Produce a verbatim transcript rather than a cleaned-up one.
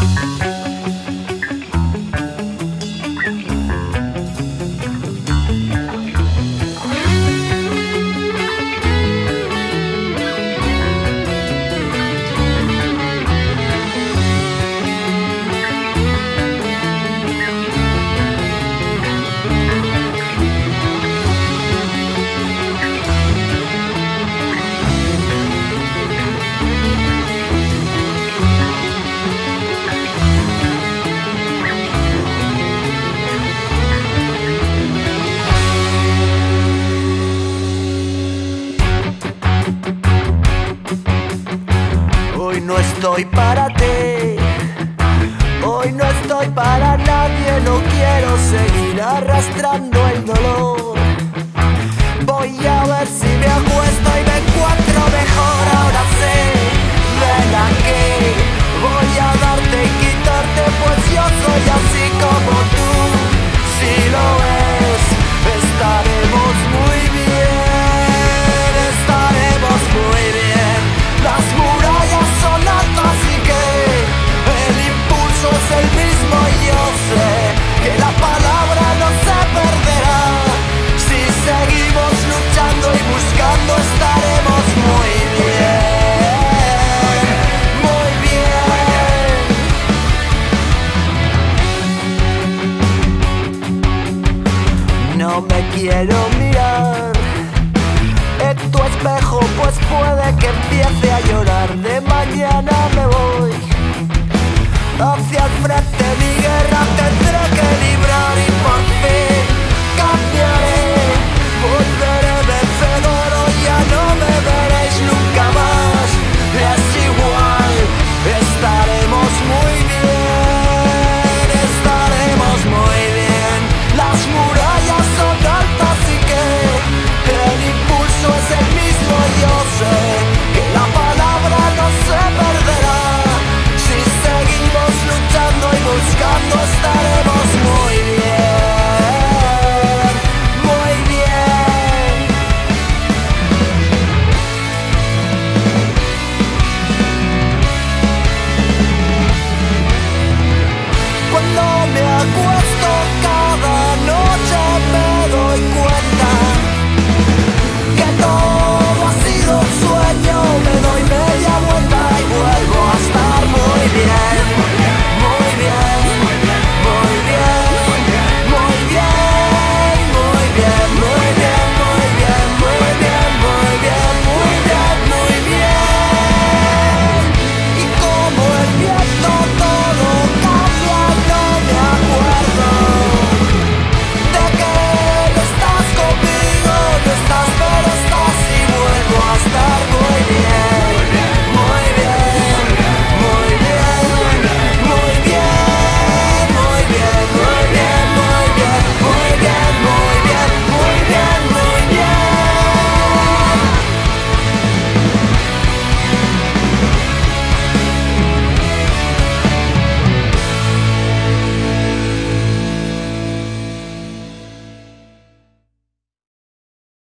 Hoy no estoy para ti, hoy no estoy para nadie, no quiero seguir arrastrando el dolor. Voy a ver si me acuesto y me encuentro mejor, ahora sé, ven aquí. Voy a darte y quitarte, pues yo soy así como tú. Si lo ves, estaremos muy bien, estaremos muy bien. Las murallas son altas y que el impulso es el mismo y yo sé que la palabra no se perderá. Si seguimos luchando y buscando estaremos muy bien, muy bien. No me quiero mirar en tu espejo, pues puede que empiece a llorar. De mañana me voy hacia el frente